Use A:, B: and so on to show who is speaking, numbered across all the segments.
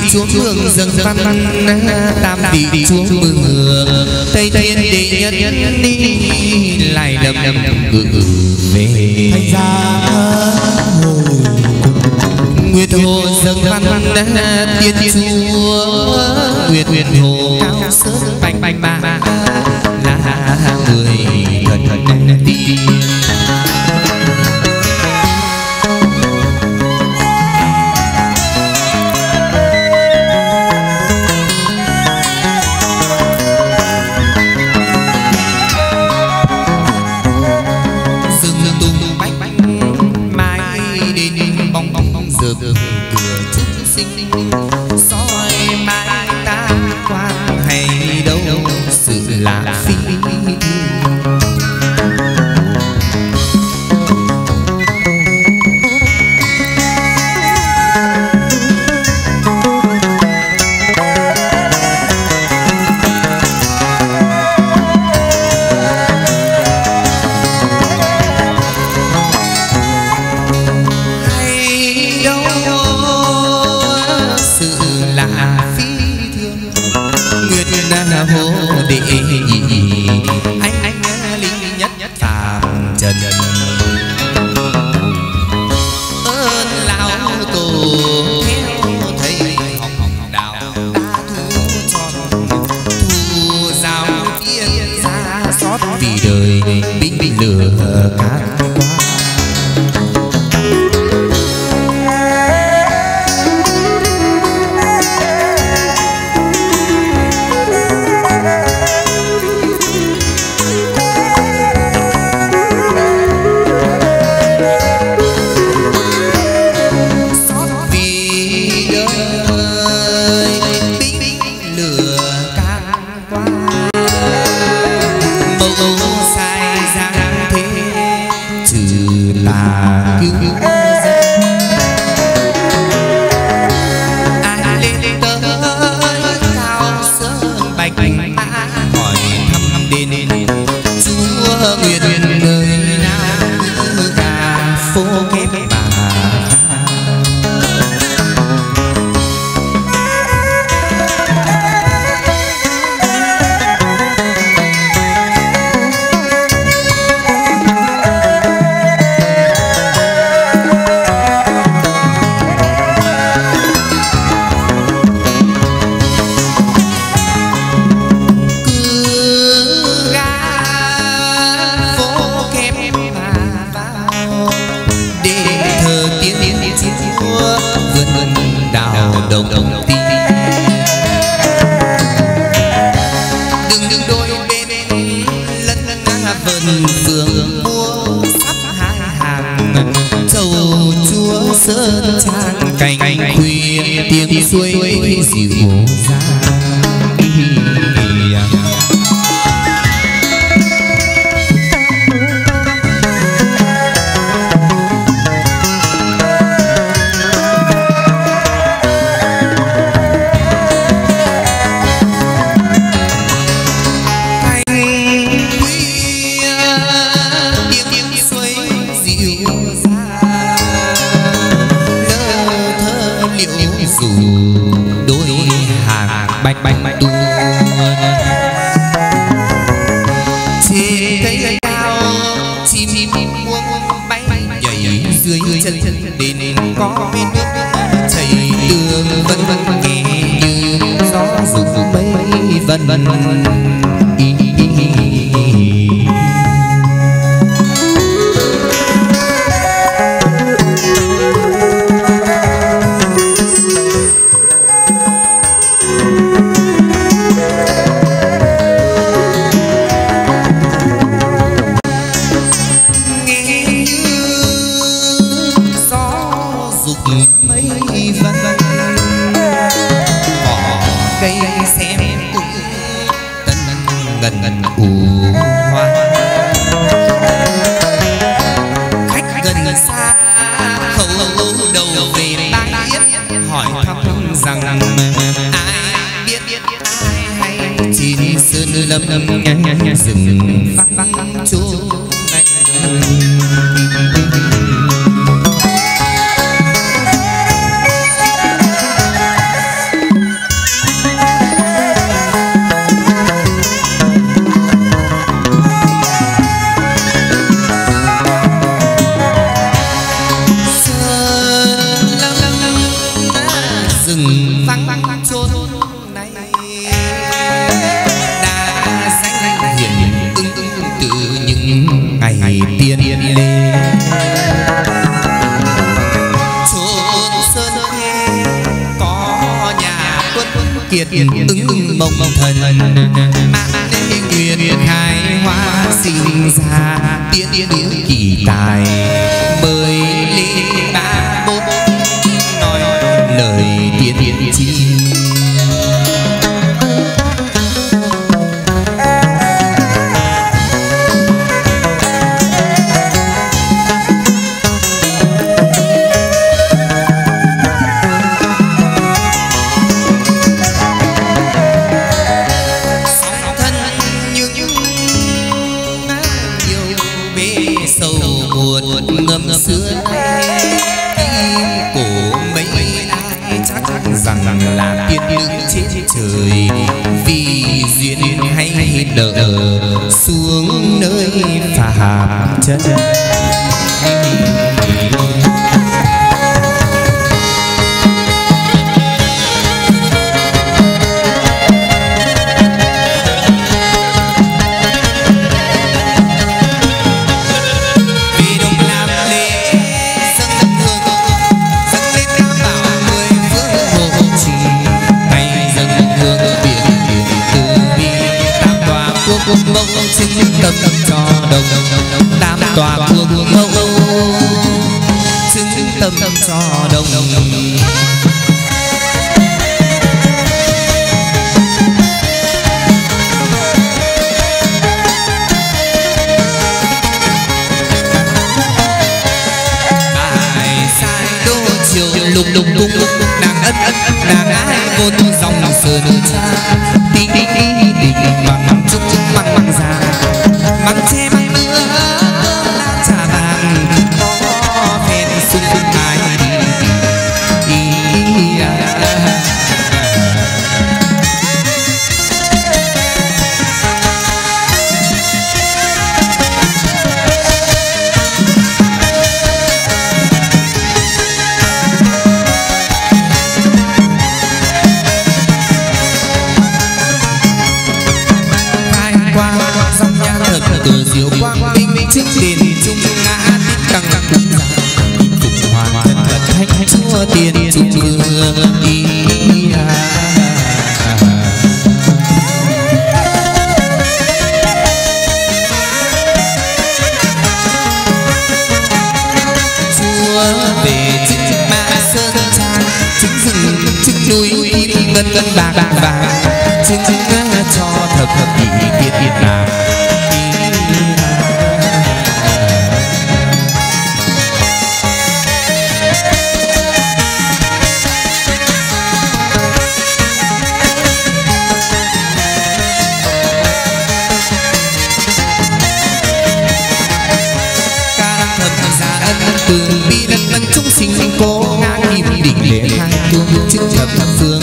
A: chúa mường dâng văn tam vị chúa mường tây thiên đệ nhất đi lại đầm ngự về
B: thành ra
A: nguyệt hồ dâng văn tiên chúa nguyệt hồ cao sơn bành bành ba là người thần đi là phi anh linh nhất phàm trần ơn lão tổ theo thầy học đạo đã thu tròn thu giao tiên ra xót vì đời binh lừa cát suối dịu kiệt ứng mộng thần mang lễ nguyện khai hoa sinh ra tiên kỳ tài mời lên ba bốn nói lời tiên tri. Xưa nay cổ mấy ai chắc rằng là tiên nữ trên trời vì duyên hay nợ xuống nơi phàm chân. Mông chứng tâm cho đồng tam tòa cuồng mông chứng tâm cho đồng. Bài sai đô chiều lục lục cung nàng ân ân nàng ái vô tu dòng sơn cha đi đi đi đi bằng chúc măng măng già măng che măng mưa lá trà vàng có phèn sung ai cờ diệu quang minh trước đền trung ngã tích căng căng già phục hoàn thân là thánh chúa tiền trung vương đi chúa về chứng ma sơn trang chứng rừng chứng núi ngân ngân bạc vàng chứng cho thập kỷ Việt Nam. Từ bi đất nâng chúng sinh cố ngã kim đỉnh lễ hai tuông chứng thập phương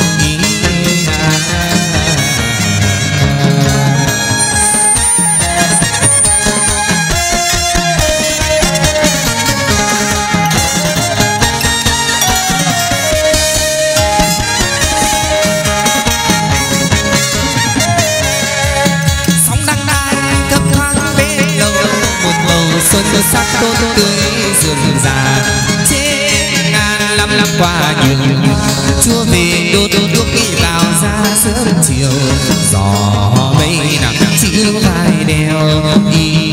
A: sóng đăng đai thấp thoáng bên đầu một màu xuân sắc tốt tươi rừng già trên ngàn năm qua nhiều chúa về đốt đuốc đi vào ra sớm chiều gió mây nặng chiếu vai đèo đi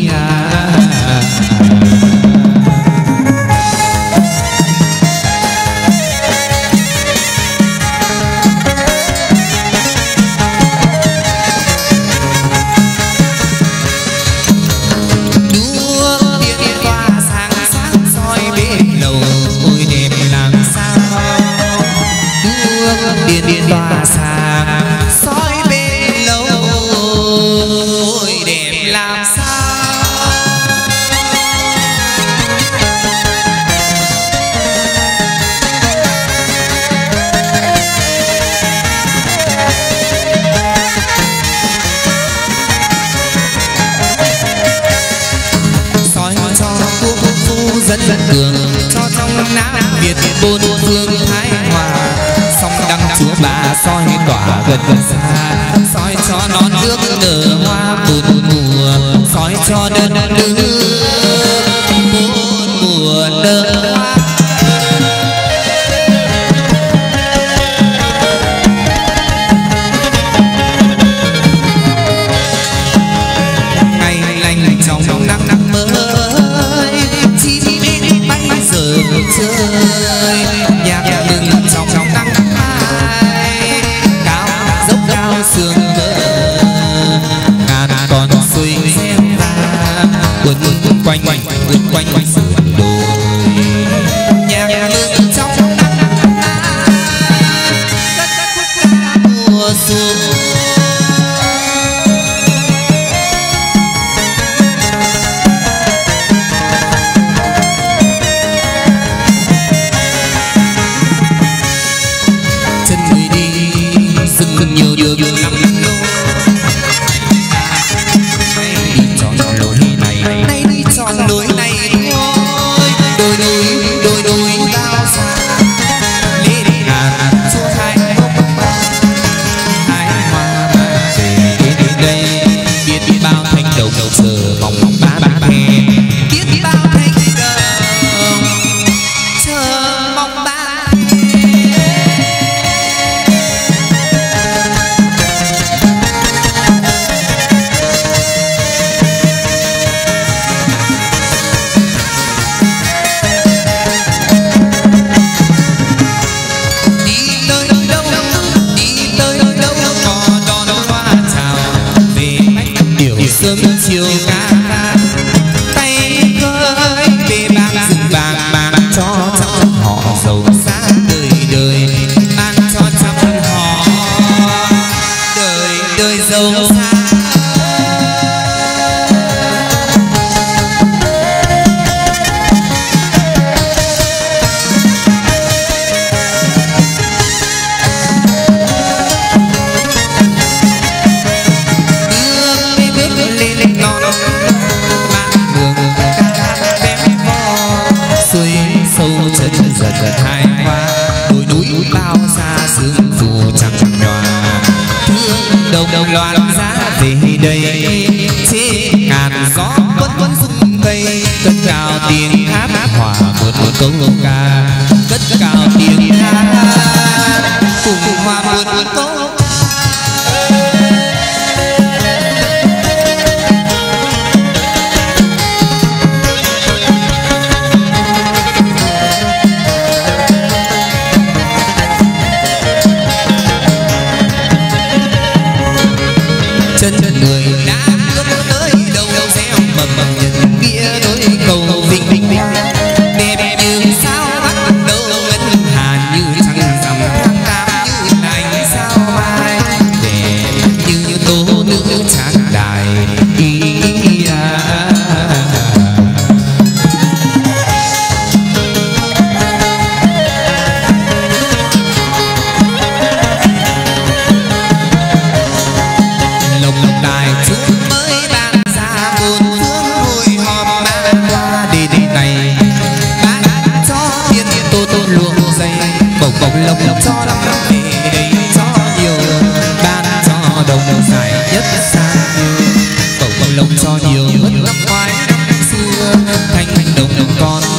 A: điện tỏa sáng soi bên lâu ôi đẹp làm sao. Soi cho quốc phu dân cường cho trong Nam Việt bốn phương thái hòa song đăng chúa bà soi tỏa gần xa soi cho non nước nở hoa bốn mùa soi cho đất nước bốn mùa nở hoa. hài hòa, đồi núi bao xa sương phù trắng nhòa. Thương đồng loạn giá về đây, chế ngàn gió quấn quấn rung cây. Cất cao tiếng hát hòa một câu ca, cất cao tiếng hát cùng hòa một câu. Chân người đã bước tới đâu gieo mầm nhân kia đôi cầu vinh vinh đẹp như sao bắt đầu ngân hà như trăng rằm tháng tám như ánh sao mai đẹp như tố nữ trang đài. Lộc lộc cho lắm về đây cho nhiều, ban cho đồng dài nhất xa yêu. Cậu lộc cho nhiều mất năm ngoái năm xưa, thanh đồng con